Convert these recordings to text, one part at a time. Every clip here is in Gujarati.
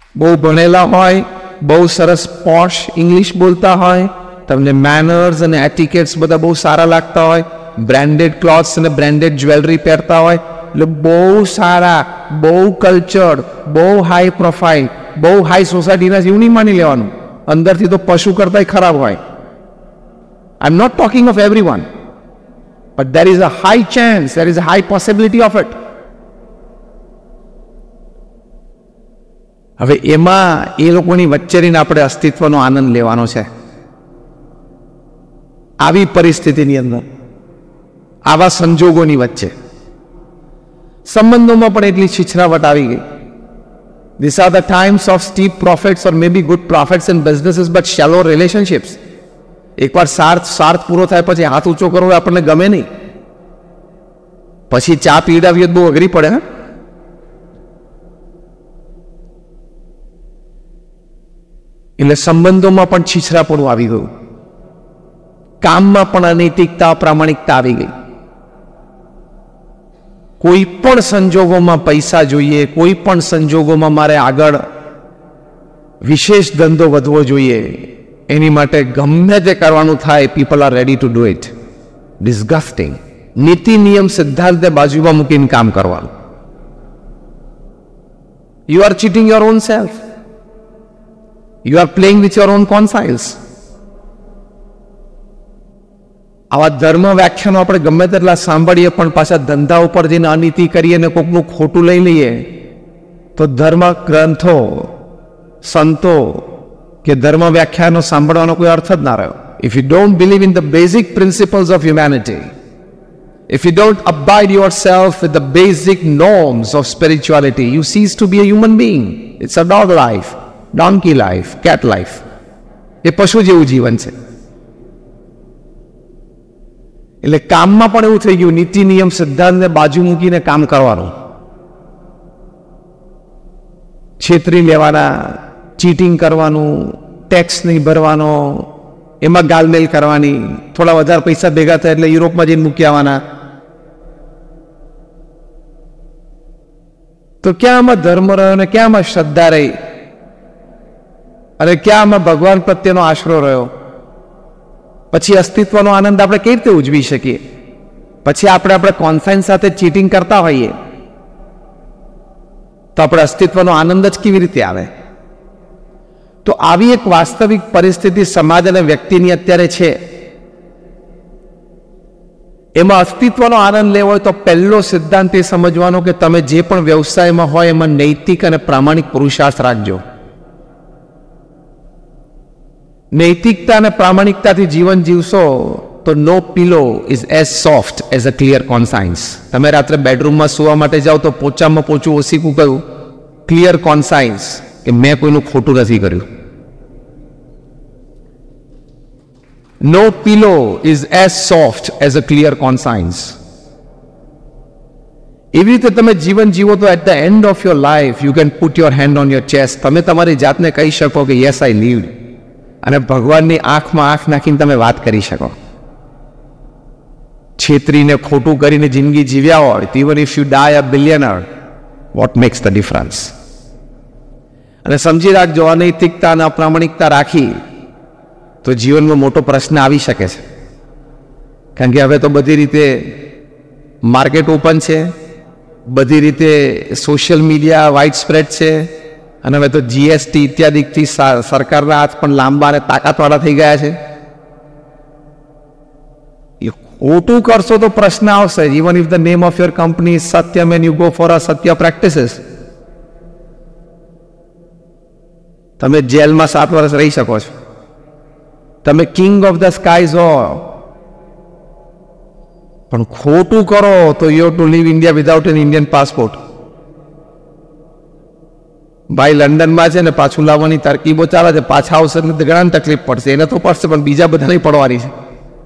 બહુ ભણેલા હોય, બહુ સરસ પોશ ઇંગ્લિશ બોલતા હોય, તમને મેનર્સ અને એટિકેટ્સ બધા બહુ સારા લાગતા હોય, બ્રાન્ડેડ ક્લોથ્સ અને બ્રાન્ડેડ જ્વેલરી પહેરતા હોય, એટલે બહુ સારા, બહુ કલ્ચર્ડ, બહુ હાઈ પ્રોફાઇલ, બહુ હાઈ સોસાયટીના એવું નહીં માની લેવાનું. અંદરથી તો પશુ કરતા ખરાબ હોય. I am not talking of everyone, but there is a high chance, there is a high possibility of it. હવે એમાં એ લોકોની વચ્ચેને આપણે અસ્તિત્વનો આનંદ લેવાનો છે. આવી પરિસ્થિતિની અંદર, આવા સંજોગોની વચ્ચે સંબંધોમાં પણ એટલી છીછરાવટ આવી ગઈ. These are the times of steep profits or maybe good profits in businesses but shallow relationships. એકવાર સ્વાર્થ પૂરો થાય પછી હાથ ઊંચો કરવો આપણને ગમે નહીં. પછી ચા પીડાવીએ બહુ અઘરી પડે. એટલે સંબંધોમાં પણ છીછરાપણું આવી ગયું, કામમાં પણ અનૈતિકતા, અપ્રામાણિકતા આવી ગઈ. કોઈ પણ સંજોગોમાં પૈસા જોઈએ, કોઈ પણ સંજોગોમાં મારે આગળ વિશેષ ધંધો વધવો જોઈએ, એની માટે ગમે તે કરવાનું થાય, people are ready to do it. Disgusting. નીતિ નિયમ સિદ્ધાંતને બાજુમાં મૂકીને કામ કરવાનું. You are cheating your own self. You are playing with your own conscience. આવા ધર્મ વ્યાખ્યાનો આપણે ગમે તેટલા સાંભળીએ, પણ પાછા ધંધા ઉપર જઈને અનીતિ કરીએ ને કોકનું ખોટું લઈ લઈએ, તો ધર્મ ગ્રંથો, સંતો કે ધર્મ વ્યાખ્યાનો સાંભળવાનો કોઈ અર્થ જ ના રહ્યો. If you don't believe in the basic principles of humanity, if you don't abide yourself with the basic norms of spirituality, you cease to be a human being. It's a dog life, donkey life, cat life. એ પશુ જેવું જીવન છે. એટલે કામમાં પણ એવું થઈ ગયું, નીતિ નિયમ સિદ્ધાંતને બાજુ મૂકીને કામ કરવાનું. છેતરી લેવાના, ચીટિંગ કરવાનું, ટેક્સ નહીં ભરવાનો, એમાં ગાલમેલ કરવાની, થોડા વધારે પૈસા ભેગા થાય એટલે યુરોપમાં જઈને મૂકી આવવાના. તો ક્યાં આમાં ધર્મ રહ્યો ને ક્યાં આમાં શ્રદ્ધા રહી, અને ક્યાં આમાં ભગવાન પ્રત્યેનો આશરો રહ્યો? પછી અસ્તિત્વનો આનંદ આપણે કેવી રીતે ઉજવી શકીએ? પછી આપણે કોન્સાયન્સ સાથે ચીટિંગ કરતા હોઈએ તો આપણે અસ્તિત્વનો આનંદ જ કેવી રીતે આવે? તો આવી એક વાસ્તવિક પરિસ્થિતિ સમાજ અને વ્યક્તિની અત્યારે છે. એમાં અસ્તિત્વનો આનંદ લેવો હોય તો પહેલો સિદ્ધાંત એ સમજવાનો કે તમે જે પણ વ્યવસાયમાં હોય એમાં નૈતિક અને પ્રામાણિક પુરુષાર્થ રાખજો. નૈતિકતા અને પ્રામાણિકતાથી જીવન જીવશો તો no pillow is as soft as a clear conscience. તમે રાત્રે બેડરૂમમાં સુવા માટે જાઓ તો પોચામાં પોચું ઓસીકું કહ્યું, ક્લિયર કોન્સાયન્સ કે મેં કોઈનું ખોટું નથી કર્યું. No pillow is as soft as a clear conscience. એવી રીતે તમે જીવન જીવો તો at the end of your life you can put your hand on your chest. તમે તમારી જાતને કહી શકો કે યસ આઈ લીવડ, અને ભગવાનની આંખમાં આંખ નાખીને તમે વાત કરી શકો. છેતરીને ખોટું કરીને જિંદગી જીવ્યા હોય, even if you die a billionaire, what makes the difference? અને સમજી રાખજો, અનૈતિકતા અને અપ્રામાણિકતા રાખી તો જીવનમાં મોટો પ્રશ્ન આવી શકે છે. કારણ કે હવે તો બધી રીતે માર્કેટ ઓપન છે, બધી રીતે સોશિયલ મીડિયા વાઇડ સ્પ્રેડ છે, અને હવે તો જીએસટી ઇત્યાદિથી સરકારના હાથ પણ લાંબા અને તાકાતવાળા થઈ ગયા છે. ખોટું કરશો તો પ્રશ્ન આવશે. Even if the name of your company is Satyam and you go for a સત્ય પ્રેક્ટિસીસ, તમે જેલમાં 7 વર્ષ રહી શકો છો. તમે કિંગ ઓફ ધ સ્કાઈઝ હો, પણ ખોટું કરો તો you have to leave India without an Indian passport. ભાઈ લંડનમાં છે ને પાછું લાવવાની તરકીબો ચાલે છે, પાછા આવશે એટલે ઘણા તકલીફ પડશે. એને તો પડશે પણ બીજા બધાને પડવાની છે.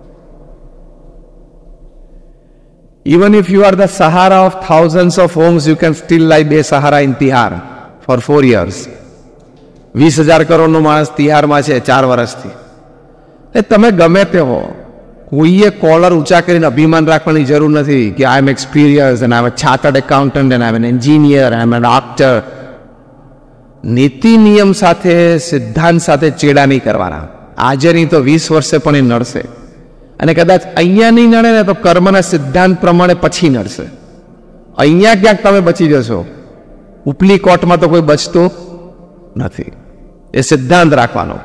Even if you are the Sahara of thousands of homes, you can still lie Besahara in Tihar for 4 years. 20,000 કરોડનો માણસ તિહારમાં છે 4 વર્ષથી. તમે ગમે તે હો, કોઈએ કોલર ઊંચા કરીને અભિમાન રાખવાની જરૂર નથી કે I am experience and I am a chartered accountant and I am an engineer, I am a doctor. નીતિ નિયમ સાથે, સિદ્ધાંત સાથે ચેડા નહીં કરવાના. આજે નહીં તો 20 વર્ષે પણ એ નડશે. અને કદાચ અહીંયા નહીં નડે ને તો કર્મના સિદ્ધાંત પ્રમાણે પછી નડશે. અહીંયા ક્યાંક તમે બચી જશો, ઉપલી કોર્ટમાં તો કોઈ બચતું નથી. એ સિદ્ધાંત રાખવાનો.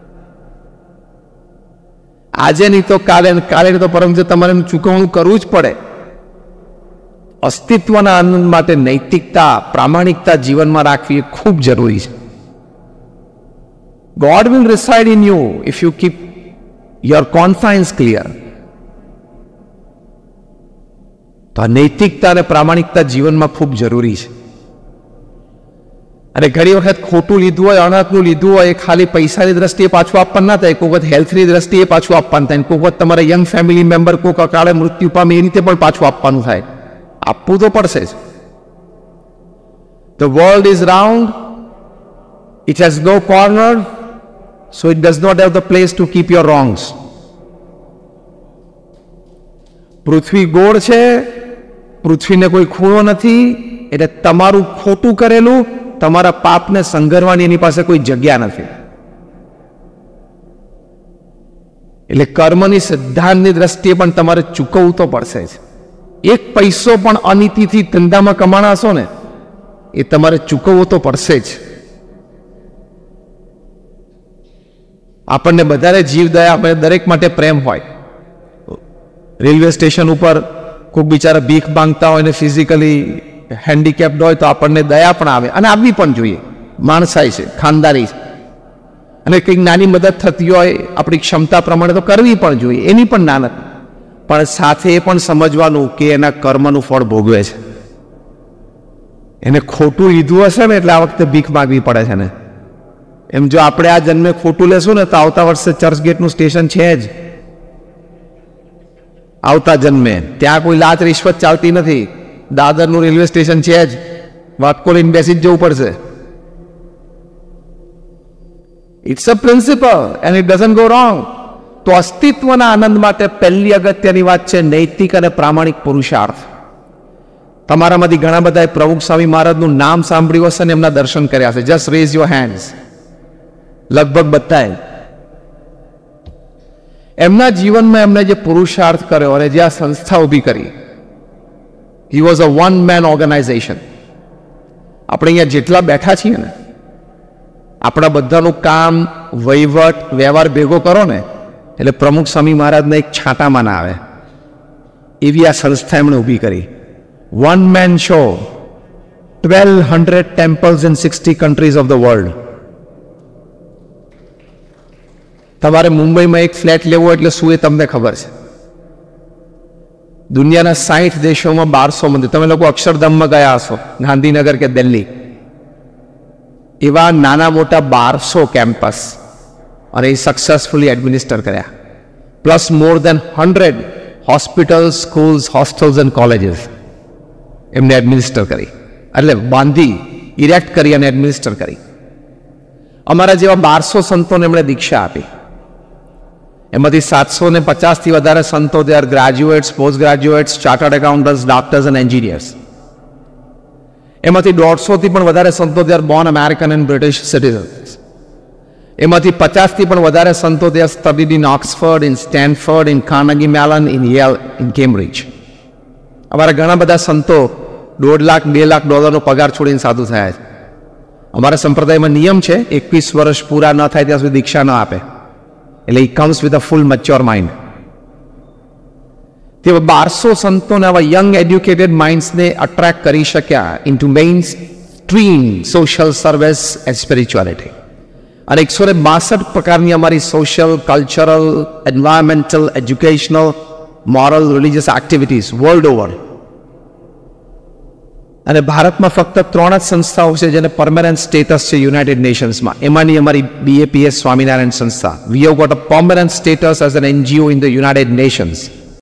આજે નહીં તો કાલે, કાલે નહીં તો પરમ દિવસે તમારે ચૂકવણું કરવું જ પડે. અસ્તિત્વના આનંદ માટે નૈતિકતા, પ્રામાણિકતા જીવનમાં રાખવી એ ખૂબ જરૂરી છે. God will reside in you if you keep your conscience clear. તો આ નૈતિકતા અને પ્રામાણિકતા જીવનમાં ખૂબ જરૂરી છે. અને ઘણી વખત ખોટું લીધું હોય, અનાથનું લીધું હોય, એ ખાલી પૈસાની દ્રષ્ટિએ પાછું આપવાનું ના થાય. કોઈ વખત હેલ્થની દ્રષ્ટિએ પાછું આપવાનું થાય. કોઈ વખત તમારા યંગ ફેમિલી મેમ્બર કોઈક અકાળે મૃત્યુ પામે એ રીતે પણ પાછું આપવાનું થાય. આપવું તો પડશે જ. The world is round, it has no corner, so it does not have the place to keep your wrongs. પૃથ્વી ગોળ છે, પૃથ્વીને કોઈ ખૂણો નથી, એટલે તમારું ખોટું કરેલું, તમારા પાપને સંઘરવાની એની પાસે કોઈ જગ્યા નથી. એટલે કર્મની સિદ્ધાંતની દ્રષ્ટિએ પણ તમારે ચૂકવવું તો પડશે જ. એક પૈસો પણ અનીતિથી ધંધામાં કમાણા હશો ને, એ તમારે ચૂકવવો તો પડશે જ. આપણને વધારે જીવદયા, આપણે દરેક માટે પ્રેમ હોય. રેલવે સ્ટેશન ઉપર કોઈક બિચારા ભીખ માંગતા હોય ને ફિઝિકલી હેન્ડીકેપ્ડ હોય તો આપણને દયા પણ આવે, અને આવવી પણ જોઈએ. માણસાઈ છે, ખાનદારી છે. અને કંઈક નાની મદદ થતી હોય આપણી ક્ષમતા પ્રમાણે તો કરવી પણ જોઈએ, એની પણ ના નથી. પણ સાથે એ પણ સમજવાનું કે એના કર્મનું ફળ ભોગવે છે. એને ખોટું લીધું હશે ને એટલે આ વખતે ભીખ માગવી પડે છે ને. એમ જો આપણે આ જન્મે ખોટું લેશું ને તો આવતા વર્ષે ચર્ચગેટનું સ્ટેશન છે જ. આવતા જન્મે ત્યાં કોઈ લાચ રિશ્વત ચાલતી નથી. દાદરનું રેલવે સ્ટેશન છે જ, વાટકો લઈને બેસી જ જવું પડશે. It's a principle and it doesn't go wrong. તો અસ્તિત્વના આનંદ માટે પહેલી અગત્યની વાત છે નૈતિક અને પ્રામાણિક પુરુષાર્થ. તમારામાંથી ઘણા બધાએ પ્રમુખ સ્વામી મહારાજનું નામ સાંભળ્યું હશે ને એમના દર્શન કર્યા છે. Just raise your hands. લગભગ બધાએ. એમના જીવનમાં એમને જે પુરુષાર્થ કર્યો અને જે આ સંસ્થા ઊભી કરી, he was a one man organization. આપણે અહીંયા જેટલા બેઠા છીએ ને, આપણા બધાનું કામ, વહીવટ, વ્યવહાર ભેગો કરો ને એટલે પ્રમુખ સ્વામી મહારાજને એક છાંટામાં ના આવે. એવી આ સંસ્થા એમણે ઊભી કરી. One man show, 1200 temples in 60 countries of the world. તમારે મુંબઈમાં એક ફ્લેટ લેવો એટલે શું એ તમને ખબર છે. દુનિયાના 60 દેશોમાં 1200 મંદિર. તમે લોકો અક્ષરધામમાં ગયા હશો, ગાંધીનગર કે દિલ્હી. એવા નાના મોટા 1200 કેમ્પસ અને એ સક્સેસફુલી એડમિનિસ્ટર કર્યા. Plus more than 100 hospitals, schools, hostels and colleges એમને એડમિનિસ્ટર કરી, એટલે બાંધી, ઇરેક્ટ કરી અને એડમિનિસ્ટર કરી. અમારા જેવા 1200 સંતોને એમણે દીક્ષા આપી. એમાંથી 750થી વધારે સંતો they are graduates, post graduates, chartered accountants, doctors and engineers. એમાંથી 150થી પણ વધારે સંતો they are born American and British citizens. એમાંથી 50થી પણ વધારે સંતો they are studied in Oxford, in Stanford, in Carnegie Mellon, in Yale, in Cambridge. અમારા ઘણા બધા સંતો $1.5 લાખ, $2 લાખ પગાર છોડીને સાધુ થયા છે. અમારા સંપ્રદાયમાં નિયમ છે 21 વર્ષ પૂરા ન થાય ત્યાં સુધી દીક્ષા ન આપે. એટલે he comes with a full mature mind. તે 1200 સંતોને આવા યંગ એડ્યુકેટેડ માઇન્ડ્સને અટ્રેક્ટ કરી શક્યા into main stream social service and spirituality. અને 162 પ્રકારની અમારી social, cultural, environmental, educational, moral, religious activities world over. અને ભારતમાં ફક્ત 3 જ સંસ્થાઓ છે જેને પરમેનન્ટ સ્ટેટસ છે યુનાઇટેડ નેશન્સમાં. એમાંની અમારી BAPS સ્વામિનારાયણ સંસ્થા. We have got a permanent status as an NGO in the United Nations.